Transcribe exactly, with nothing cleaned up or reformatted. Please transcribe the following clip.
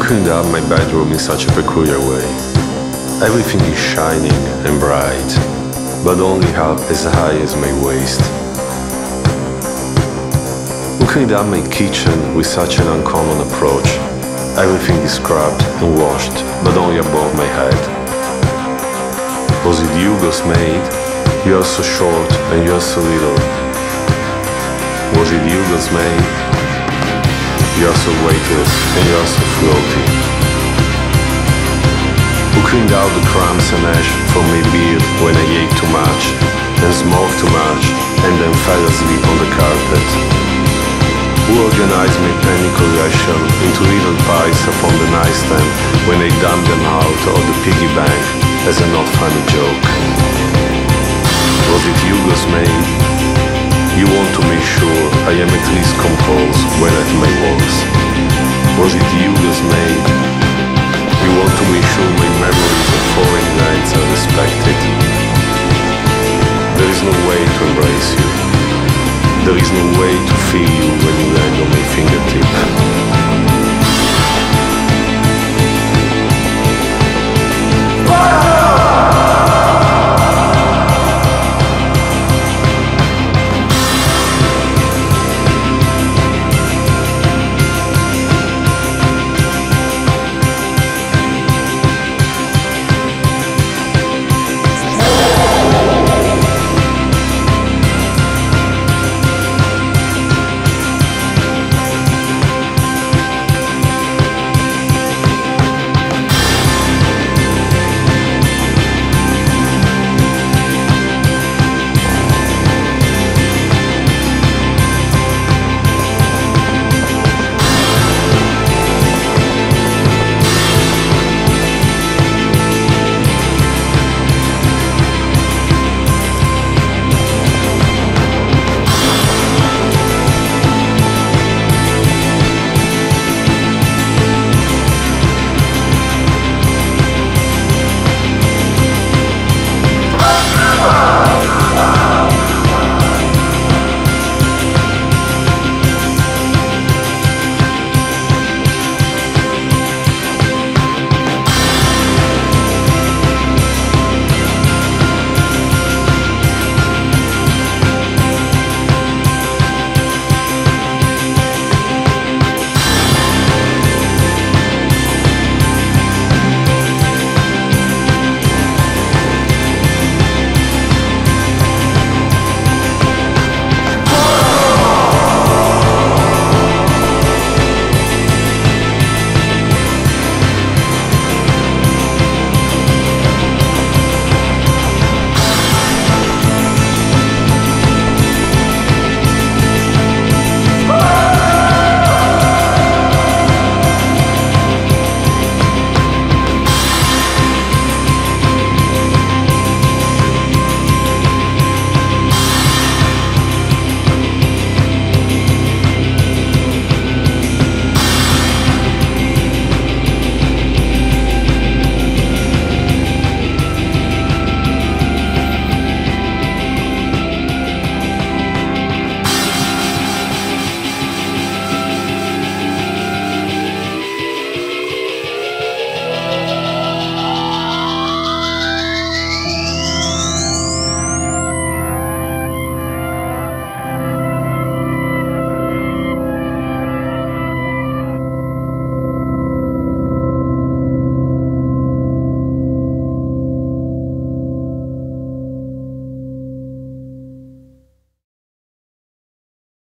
cleaned up my bedroom in such a peculiar way. Everything is shining and bright, but only up as high as my waist. Who cleaned up my kitchen with such an uncommon approach? Everything is scrubbed and washed, but only above my head. Was it you, ghost maid? You are so short and you are so little. Was it you, ghost maid? You are so weightless and you are so floaty. Who cleaned out the crumbs and ash from my beard when I ate too much and smoked too much and then fell asleep on the carpet? Who organized my penny collection into little pies upon the nightstand when I dumped them out of the piggy bank as a not funny joke? Was it you, ghost maid? You want to make sure I am at least composed when at my works. Was it you, ghost maid? You want to make sure my memories of foreign nights are respected. There is no way to embrace you. There is no way to feel you